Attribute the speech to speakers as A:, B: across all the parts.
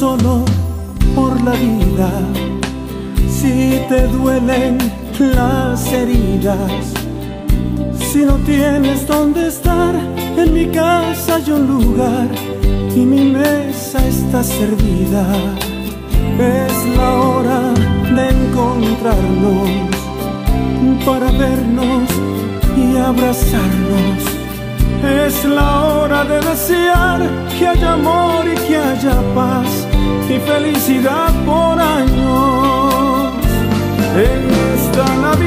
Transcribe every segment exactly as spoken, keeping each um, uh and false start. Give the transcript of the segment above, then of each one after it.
A: solo por la vida, si te duelen las heridas, si no tienes dónde estar, en mi casa hay un lugar y mi mesa está servida. Es la hora de encontrarnos para vernos y abrazarnos. Es la hora de desear que haya amor y que haya paz y felicidad por años. En esta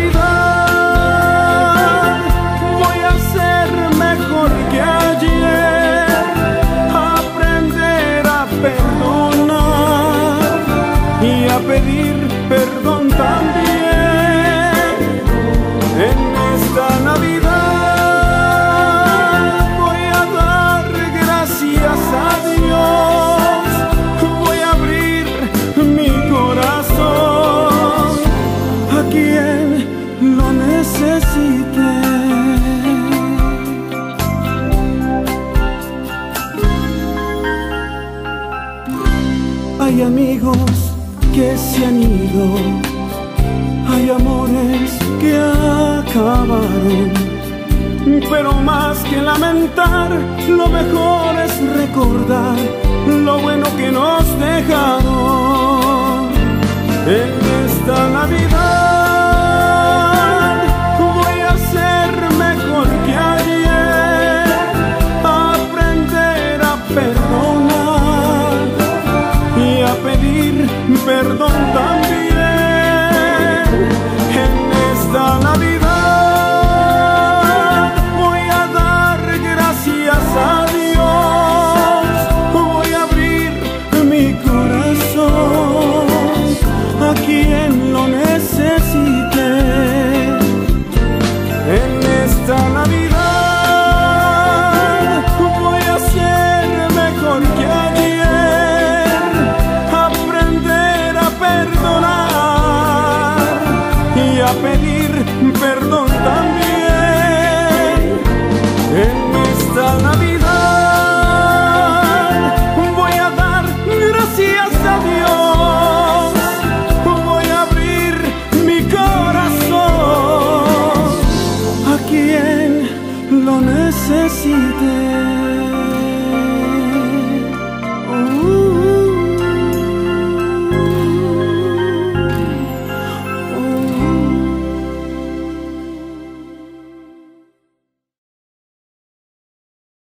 A: Navidad voy a ser mejor que ayer, aprender a perdonar y a pedir perdón también. En esta Navidad voy a dar gracias a Dios, voy a abrir mi corazón a quien lo necesite. Hay amigos que se han ido, hay amores que acabaron, pero más que lamentar, lo mejor es recordar lo bueno que nos dejaron. En esta Navidad voy a ser mejor que ayer, aprender a perdonar y a pedir perdón también. En esta Navidad voy a dar gracias a Dios, voy a abrir mi corazón a quien lo necesite. En esta Navidad voy a ser mejor que ayer, aprender a perdonar y a pedir perdón también. En esta Navidad voy a dar gracias a Dios, voy a abrir mi corazón a quien lo necesite.